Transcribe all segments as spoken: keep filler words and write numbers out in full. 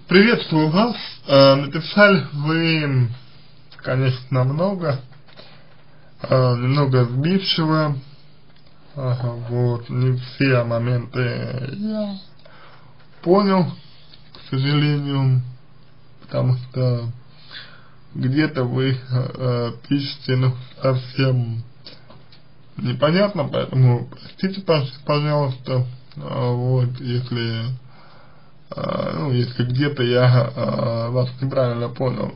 Приветствую вас. Э, написали вы, конечно, много, э, немного сбивчиво. Ага, вот, не все моменты я понял, к сожалению, потому что где-то вы э, пишете, ну, совсем непонятно, поэтому простите, пожалуйста, э, вот, если, э, ну, если где-то я э, вас неправильно понял.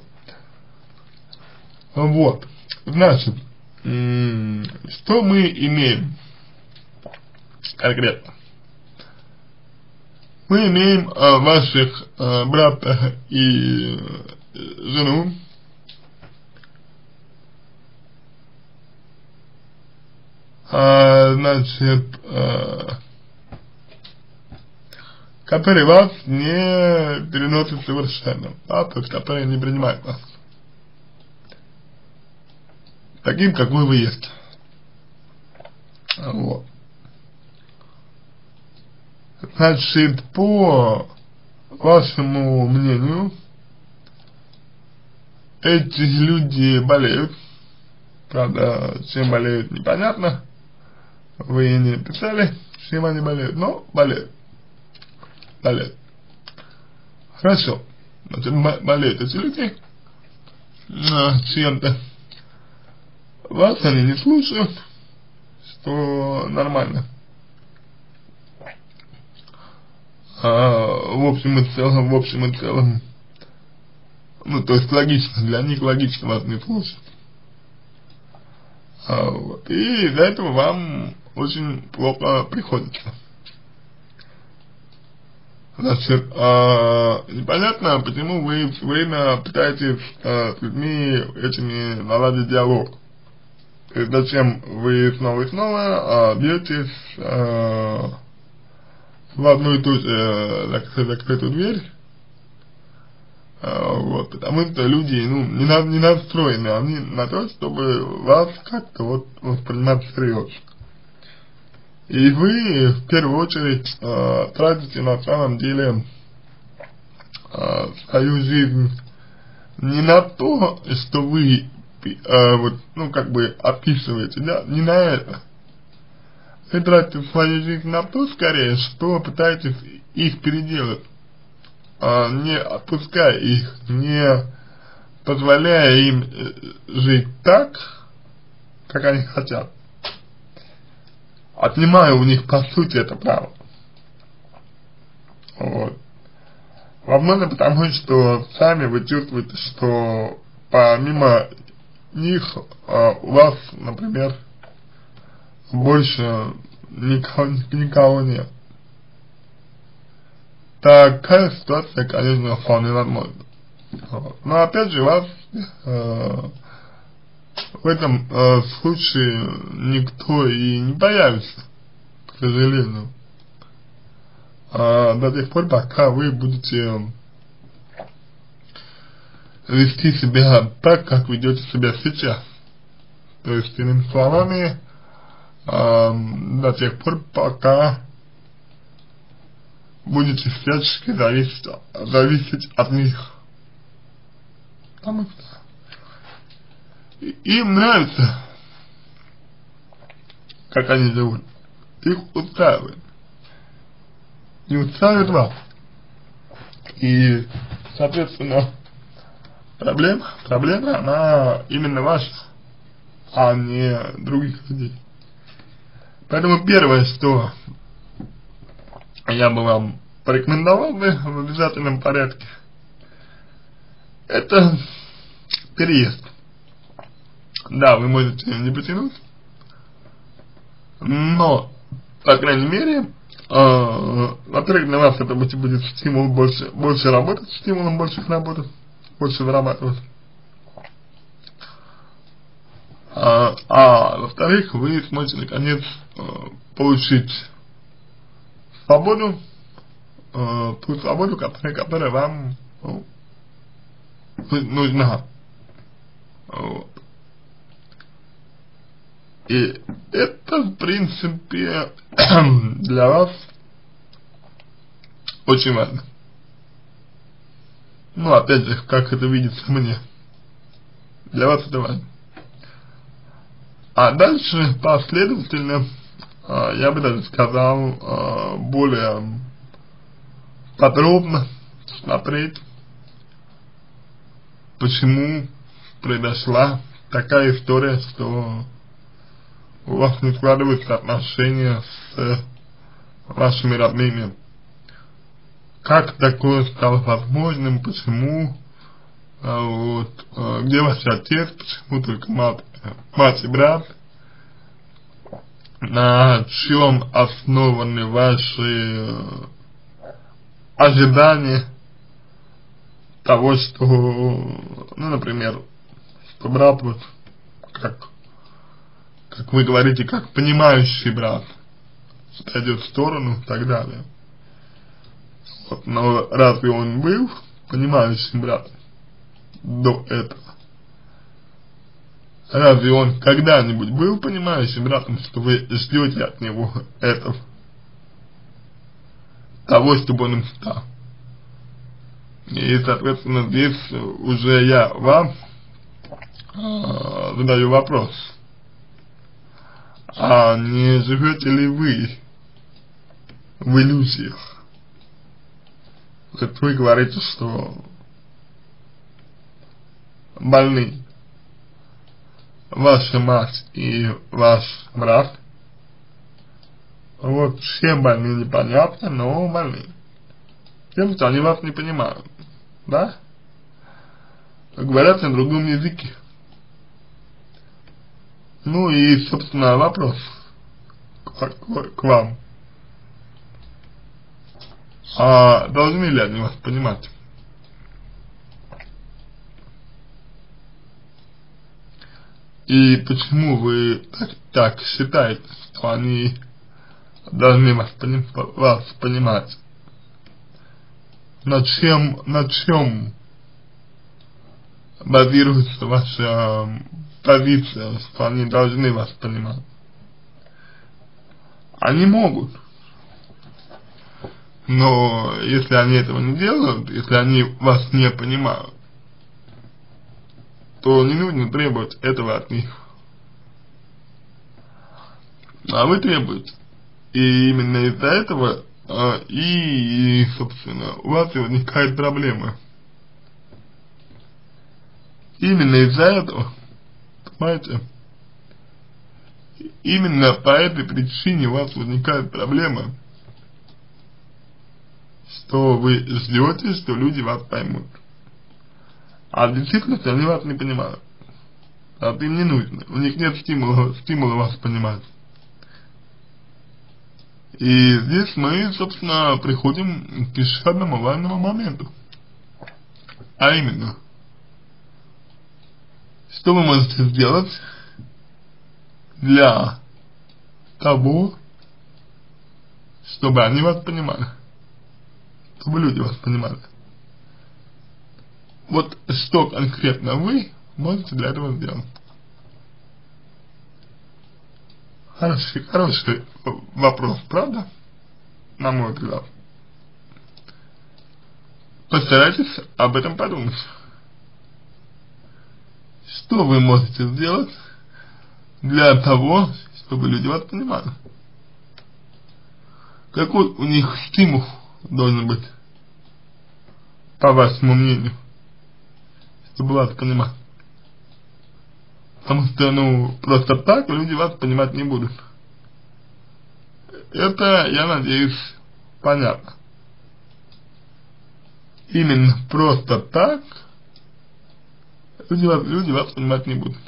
Вот, значит, что мы имеем конкретно? Мы имеем э, ваших э, брата и э, жену, э, значит, э, которые вас не переносят совершенно, да, то есть которые не принимают вас таким, какой вы есть. Вот. Значит, по вашему мнению, эти люди болеют. Правда, чем болеют, непонятно. Вы не писали, чем они болеют, но болеют. Болеют. Хорошо. Значит, болеют эти люди чем-то. Вас они не слушают, что нормально. А, в общем и целом, в общем и целом, ну, то есть логично, для них логично вас не слушать. А, вот, и из-за этого вам очень плохо приходится. Значит, а, непонятно, почему вы все время пытаетесь а, с людьми этими наладить диалог. То есть зачем вы снова и снова а, бьетесь а, в одну и ту же закрытую дверь, а, вот, потому что люди, ну, не, на, не настроены они на то, чтобы вас как-то вот воспринимать всерьез. И вы в первую очередь э, тратите на самом деле э, свою жизнь не на то, что вы э, вот, ну, как бы описываете, да, не на это. Вы тратите свою жизнь на то, скорее, что пытаетесь их переделать, э, не отпуская их, не позволяя им жить так, как они хотят. Отнимаю у них, по сути, это право. Вот. Возможно, потому что сами вы чувствуете, что помимо них а, у вас, например, больше никого, никого нет. Такая ситуация, конечно, вполне возможна. Вот. Но опять же, вас э, в этом э, случае никто и не появится, к сожалению, а, до тех пор, пока вы будете вести себя так, как ведете себя сейчас. То есть, иными словами, а, до тех пор, пока будете всячески зависеть, зависеть от них. Потому что им нравится, как они живут. Их устраивает. Не устраивает вас. И, соответственно, проблема, проблема, она именно ваша, а не других людей. Поэтому первое, что я бы вам порекомендовал бы в обязательном порядке, это переезд. Да, вы можете не потянуть, но, по крайней мере, э, во-первых, для вас это будет стимул больше, больше работать, стимулом больше работать, больше зарабатывать. А, а во-вторых, вы сможете наконец э, получить свободу, э, ту свободу, которая, которая вам ну, нужна. Вот. И это, в принципе, для вас очень важно. Ну, опять же, как это видится мне. Для вас это важно. А дальше, последовательно, э, я бы даже сказал, э, более подробно смотреть, почему произошла такая история, что у вас не складываются отношения с вашими родными. Как такое стало возможным, почему, а, вот, а, где ваш отец, почему только мать, мать и брат, на чем основаны ваши ожидания того, что, ну, например, что брат, вот, как, как вы говорите, как понимающий брат, отойдет в сторону и так далее. Вот, но разве он был понимающим братом до этого? Разве он когда-нибудь был понимающим братом, что вы ждете от него этого, того, чтобы он им стал? И, соответственно, здесь уже я вам э, задаю вопрос: а не живете ли вы в иллюзиях? Вот вы говорите, что больны ваша мать и ваш брат. Вот чем больны, непонятно, но больны. Тем, что они вас не понимают, да? Говорят на другом языке. Ну и, собственно, вопрос к, к, к вам. А должны ли они вас понимать? И почему вы так, так считаете, что они должны вас, поним, вас понимать? На чем, на чем базируется ваша позиция, что они должны вас понимать? Они могут. Но если они этого не делают, если они вас не понимают, то не нужно требовать этого от них. А вы требуете. И именно из-за этого а, и, и, собственно, у вас и возникает проблема. Именно из-за этого, понимаете, именно по этой причине у вас возникает проблема, что вы ждете, что люди вас поймут. А в действительности они вас не понимают. А им не нужно. У них нет стимула, стимула вас понимать. И здесь мы, собственно, приходим к еще одному важному моменту. А именно, что вы можете сделать для того, чтобы они вас понимали, чтобы люди вас понимали. Вот что конкретно вы можете для этого сделать? Хороший, хороший вопрос, правда? На мой взгляд. Постарайтесь об этом подумать. Что вы можете сделать для того, чтобы люди вас понимали? Какой у них стимул должен быть, по вашему мнению, чтобы вас понимать? Потому что, ну, просто так люди вас понимать не будут. Это, я надеюсь, понятно. Именно просто так люди вас, люди вас понимать не будут.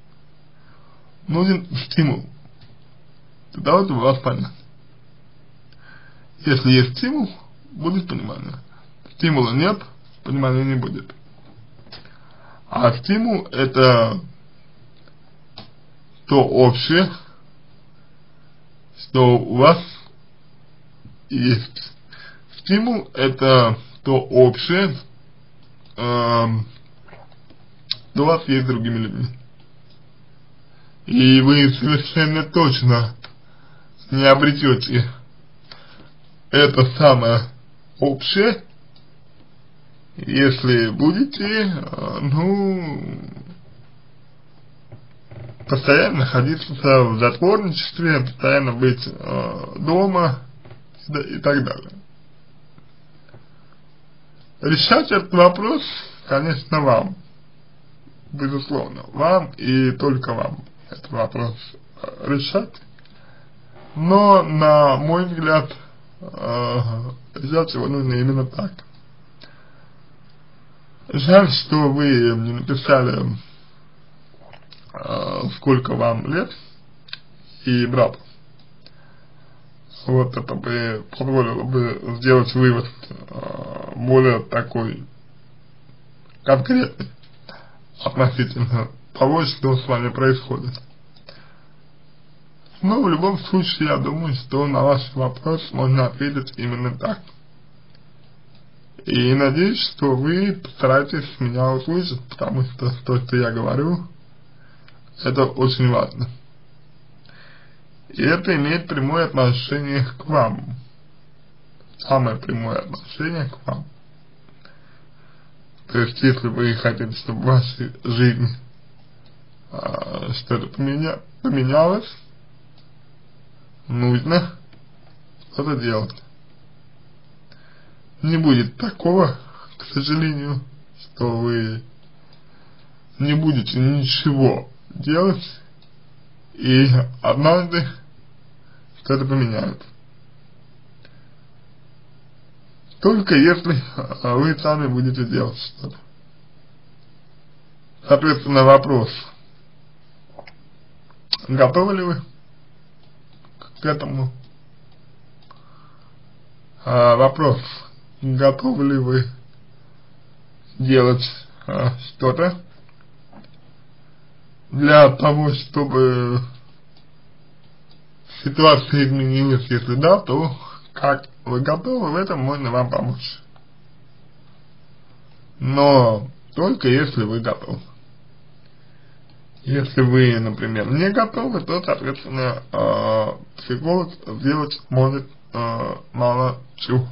Нужен стимул для того, чтобы вас понять. Если есть стимул, будет понимание. Стимула нет, понимания не будет. А стимул — это то общее, что у вас есть. Стимул — это то общее, э, что у вас есть с другими людьми. И вы совершенно точно не обретете это самое общее, Если будете, ну, постоянно находиться в затворничестве, постоянно быть э, дома и, и так далее. Решать этот вопрос, конечно, вам, безусловно, вам и только вам этот вопрос решать, но, на мой взгляд, э, решать его нужно именно так. Жаль, что вы не написали, э, сколько вам лет и брату. Вот это бы позволило бы сделать вывод э, более такой конкретный относительно того, что с вами происходит. Но в любом случае, я думаю, что на ваш вопрос можно ответить именно так. И надеюсь, что вы постараетесь меня услышать, потому что то, что я говорю, это очень важно. И это имеет прямое отношение к вам. Самое прямое отношение к вам. То есть, если вы хотите, чтобы в вашей жизни а, что-то поменя, поменялось, нужно что-то делать. Не будет такого, к сожалению, что вы не будете ничего делать, и однажды что-то поменяется. Только если вы сами будете делать что-то. Соответственно, вопрос: готовы ли вы к этому? А, вопрос: готовы ли вы делать а, что-то для того, чтобы ситуация изменилась? Если да, то как вы готовы, в этом можно вам помочь. Но только если вы готовы. Если вы, например, не готовы, то, соответственно, э, психолог сделать может э, мало чего.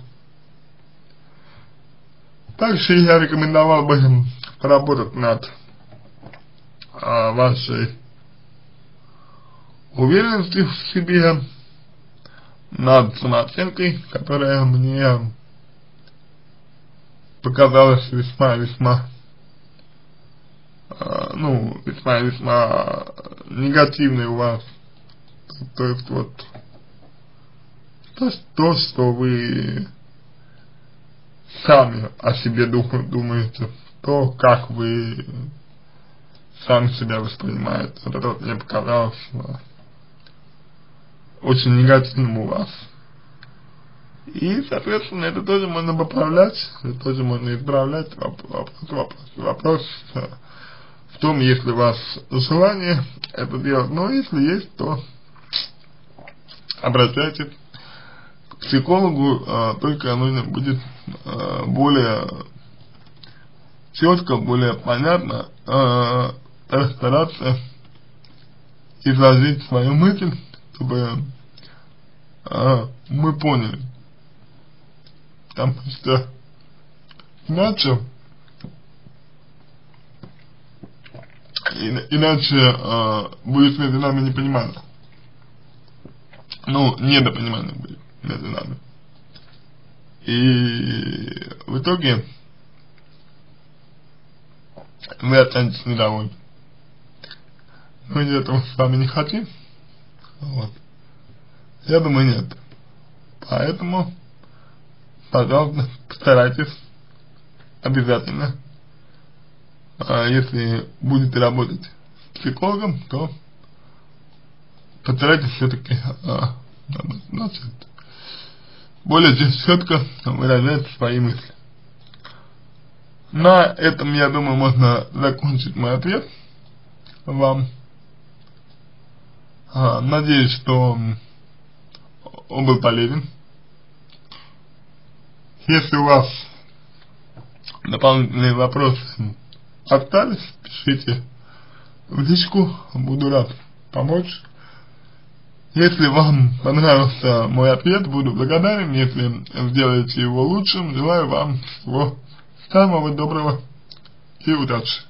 Также я рекомендовал бы поработать над э, вашей уверенностью в себе, над самооценкой, которая мне показалась весьма-весьма, э, ну, весьма-весьма негативной у вас. То есть вот то, то, что вы сами о себе думаете, то, как вы сами себя воспринимаете, вот это вот мне показалось очень негативным у вас. И, соответственно, это тоже можно поправлять, это тоже можно исправлять. Вопрос, вопрос, вопрос в том, есть ли у вас желание это делать. Но если есть, то обращайтесь к психологу, а, только нужно будет а, более четко, более понятно а, стараться изложить свою мысль, чтобы а, мы поняли. Потому что иначе иначе а, будет между нами непонимание. Ну, недопонимание будет между нами. И в итоге вы останетесь недовольны. Мы этого с вами не хотим. Вот. Я думаю, нет. Поэтому, пожалуйста, постарайтесь обязательно, а если будете работать с психологом, то постарайтесь все-таки а, значит, более четко выражать свои мысли. На этом, я думаю, можно закончить мой ответ вам. А, надеюсь, что он был полезен. Если у вас дополнительные вопросы остались, пишите в личку, буду рад помочь. Если вам понравился мой ответ, буду благодарен. Если сделаете его лучшим, желаю вам всего Всего вам доброго и удачи.